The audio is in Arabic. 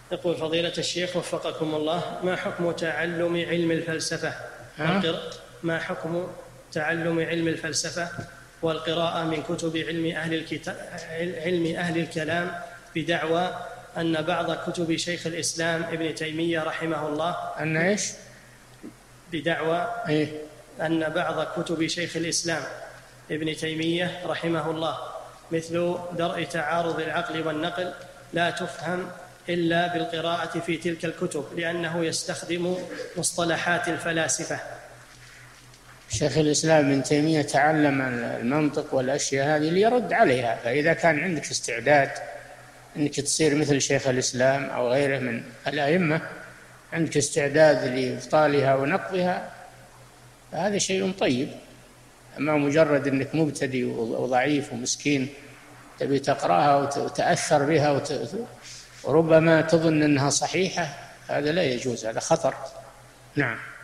يقول فضيلة الشيخ وفقكم الله، ما حكم تعلم علم الفلسفة ما حكم تعلم علم الفلسفة والقراءة من كتب علم أهل الكلام بدعوى أن بعض كتب شيخ الإسلام ابن تيمية رحمه الله أن إيش؟ بدعوى أن بعض كتب شيخ الإسلام ابن تيمية رحمه الله مثل درء تعارض العقل والنقل لا تفهم إلا بالقراءة في تلك الكتب لأنه يستخدم مصطلحات الفلاسفة. شيخ الإسلام ابن تيمية تعلم المنطق والأشياء هذه ليرد عليها، فإذا كان عندك استعداد أنك تصير مثل شيخ الإسلام أو غيره من الأئمة، عندك استعداد لإبطالها ونقضها، فهذا شيء طيب. أما مجرد أنك مبتدئ وضعيف ومسكين تبي تقرأها وتأثر بها وربما تظن أنها صحيحة، هذا لا يجوز، هذا خطر. نعم.